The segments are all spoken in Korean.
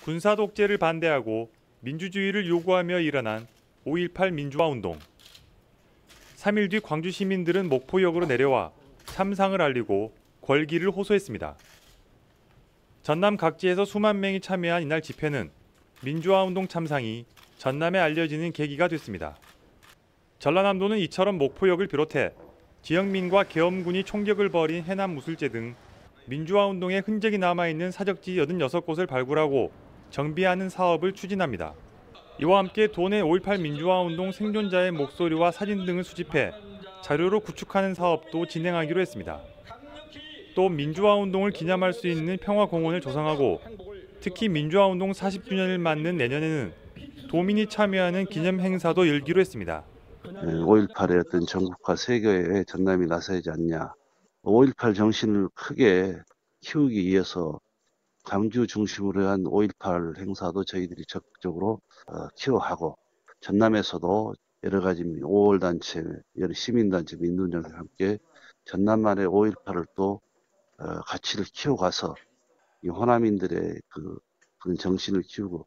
군사 독재를 반대하고 민주주의를 요구하며 일어난 5.18 민주화운동. 3일 뒤 광주 시민들은 목포역으로 내려와 참상을 알리고 궐기를 호소했습니다. 전남 각지에서 수만 명이 참여한 이날 집회는 민주화운동 참상이 전남에 알려지는 계기가 됐습니다. 전라남도는 이처럼 목포역을 비롯해 지역민과 계엄군이 총격을 벌인 해남 무술제 등 민주화운동의 흔적이 남아있는 사적지 86곳을 발굴하고 정비하는 사업을 추진합니다. 이와 함께 도내 5.18 민주화운동 생존자의 목소리와 사진 등을 수집해 자료로 구축하는 사업도 진행하기로 했습니다. 또 민주화운동을 기념할 수 있는 평화공원을 조성하고 특히 민주화운동 40주년을 맞는 내년에는 도민이 참여하는 기념 행사도 열기로 했습니다. 5.18의 어떤 전국화 세계에 전남이 나서야지 않냐. 5.18 정신을 크게 키우기 위해서 광주 중심으로 한 5.18 행사도 저희들이 적극적으로 키워하고 전남에서도 여러 가지 5월단체, 여러 시민단체, 민노년과 함께 전남만의 5.18을 또 가치를 키워가서 이 호남인들의 그런 정신을 키우고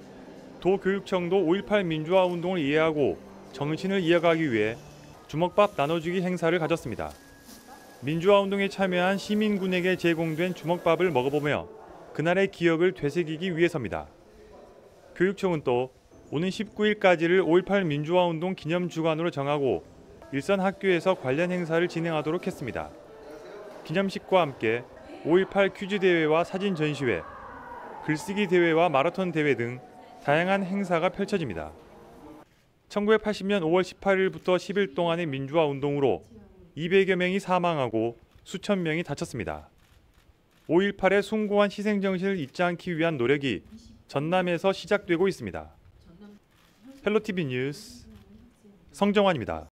도교육청도 5.18 민주화운동을 이해하고 정신을 이어가기 위해 주먹밥 나눠주기 행사를 가졌습니다. 민주화운동에 참여한 시민군에게 제공된 주먹밥을 먹어보며 그날의 기억을 되새기기 위해서입니다. 교육청은 또 오는 19일까지를 5.18 민주화운동 기념주간으로 정하고 일선 학교에서 관련 행사를 진행하도록 했습니다. 기념식과 함께 5.18 퀴즈 대회와 사진 전시회, 글쓰기 대회와 마라톤 대회 등 다양한 행사가 펼쳐집니다. 1980년 5월 18일부터 10일 동안의 민주화 운동으로 200여 명이 사망하고 수천 명이 다쳤습니다. 5.18의 숭고한 희생 정신을 잊지 않기 위한 노력이 전남에서 시작되고 있습니다. 헬로티비 뉴스 성정환입니다.